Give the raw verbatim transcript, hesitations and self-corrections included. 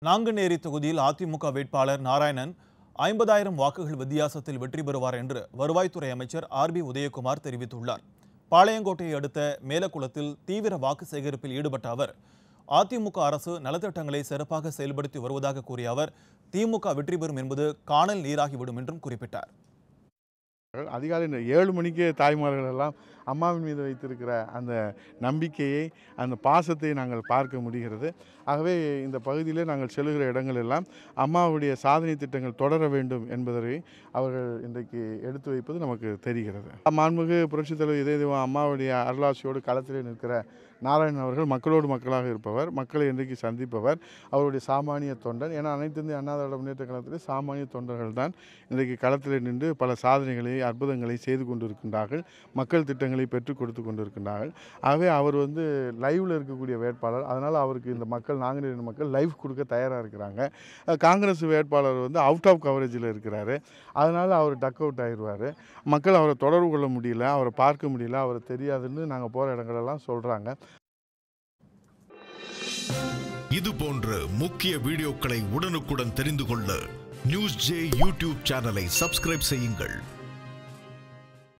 நாங்குநேரி தொகுதியில் அதிமுக வேட்பாளர் நாராயணன் ஐம்பதாயிரம் வாக்குகள் வித்தியாசத்தில் வெற்றி பெறுவார் என்று வருவாய்த்துறை அமைச்சர் ஆர் பி உதயகுமார் தெரிவித்துள்ளார். பாளையங்கோட்டையை அடுத்த மேலக்குளத்தில் தீவிர வாக்கு சேகரிப்பில் ஈடுபட்ட அவர், அதிமுக அரசு நலத்திட்டங்களை சிறப்பாக செயல்படுத்தி வருவதாக கூறிய அவர், திமுக வெற்றி பெறும் என்பது காணல் நீராகிவிடும் என்றும் குறிப்பிட்டார். அதிகாலை ஏழு மணிக்கே தாய்மார்கள் எல்லாம் அம்மாவின் மீது வைத்திருக்கிற அந்த நம்பிக்கையை, அந்த பாசத்தை நாங்கள் பார்க்க முடிகிறது. ஆகவே இந்த பகுதியிலே நாங்கள் செல்லுகிற இடங்கள் எல்லாம் அம்மாவுடைய சாதனை திட்டங்கள் தொடர வேண்டும் என்பதை அவர்கள் இன்றைக்கு எடுத்து வைப்பது நமக்கு தெரிகிறது. மாண்புமிகு புரட்சித் தலைவர் இதய தெய்வம் அம்மாவுடைய அருளாசியோடு களத்திலே நிற்கிற நாராயணன் அவர்கள் மக்களோடு மக்களாக இருப்பவர், மக்களை இன்றைக்கு சந்திப்பவர், அவருடைய சாமானிய தொண்டன். ஏன்னா அனைத்து இந்திய அண்ணா திராவிட முன்னேற்ற கழகத்திலே சாமானிய தொண்டர்கள் தான் இன்றைக்கு களத்திலே நின்று பல சாதனைகளை, அற்புதங்களை செய்து கொண்டிருக்கின்றார்கள், மக்கள் திட்டங்களை பெற்றுக் கொடுத்து கொண்டிருக்கின்றார்கள். ஆகவே அவர் வந்து லைவில் இருக்கக்கூடிய வேட்பாளர். அதனால் அவருக்கு இந்த மக்கள், நாங்குநேரி மக்கள் லைவ் கொடுக்க தயாராக இருக்கிறாங்க. காங்கிரஸ் வேட்பாளர் வந்து அவுட் ஆஃப் கவரேஜில் இருக்கிறாரு. அதனால் அவர் டக் அவுட் ஆயிடுவார். மக்கள் அவரை தொடர்பு கொள்ள முடியல, அவரை பார்க்க முடியல, அவரை தெரியாதுன்னு நாங்கள் போகிற இடங்களெல்லாம் சொல்கிறாங்க. இது போன்ற முக்கிய வீடியோக்களை உடனுக்குடன் தெரிந்து கொள்ள நியூஸ் ஜே யூடியூப் சேனலை சப்ஸ்கிரைப் செய்யுங்கள்.